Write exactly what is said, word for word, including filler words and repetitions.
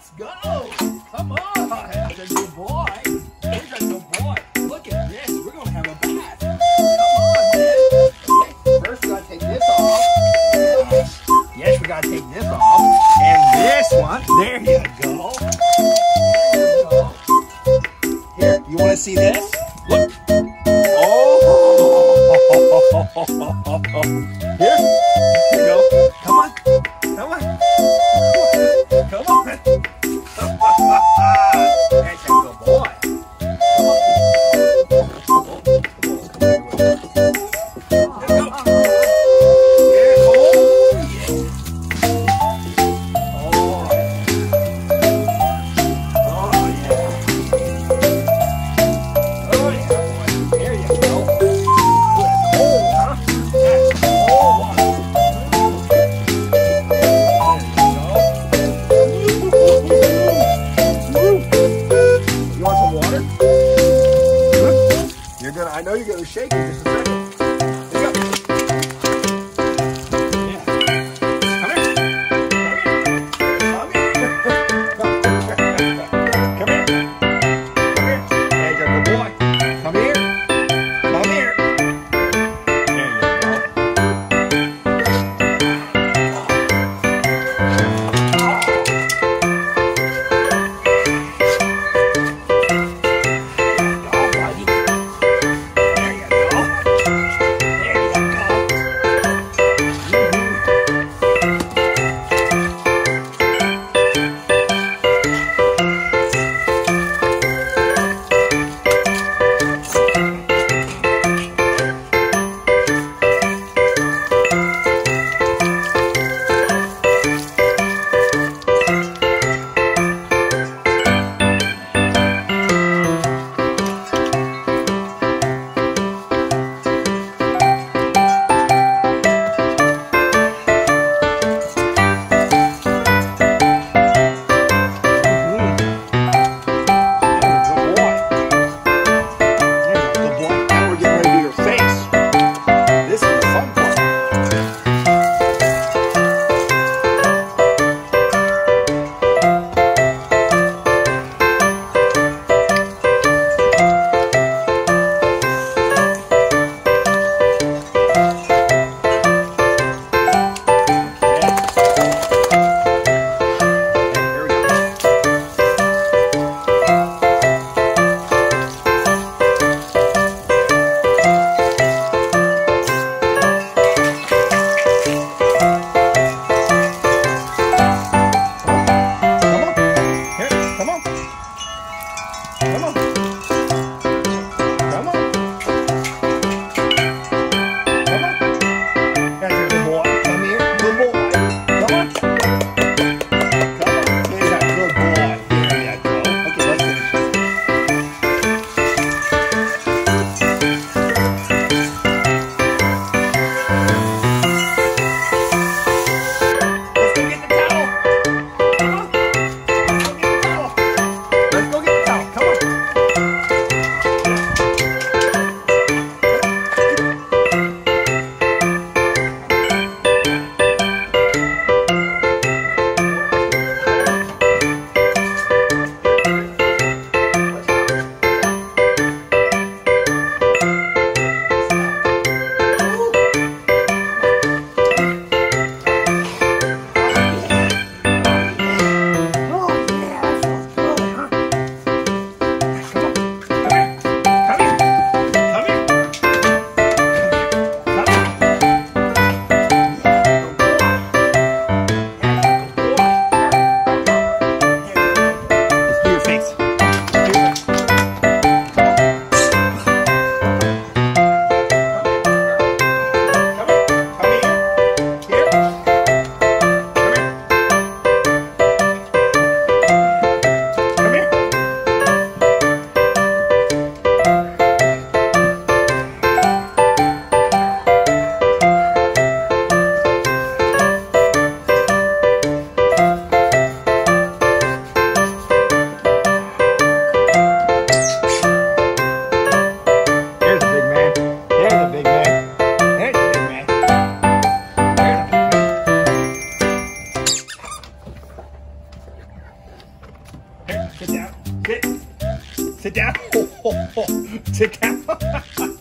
Let's go. Come on. That's a good boy. He's a good boy. Look at this. We're going to have a bath. Come on, man. Okay, first we got to take this off. Yes, we got to take this off. And this one. There you go. There you go. Here, you want to see this? Look. Oh. Here. Here you go. Come on. Come on. Come on. Come on. That's a good boy. Come on. Let's go. Here. Oh, yeah. Oh, oh, yeah. Oh, yeah, boy. There you go. Good. Oh, huh? That's cold. You're gonna, I know you're gonna shake it just a second. Here you go. Yeah. Come here. Come here. Come here. Come here. Come here. Hey, you're a good boy. Come here. Come here. There you go. Oh, buddy. There you go. Sit down. Sit. Sit down. Sit down.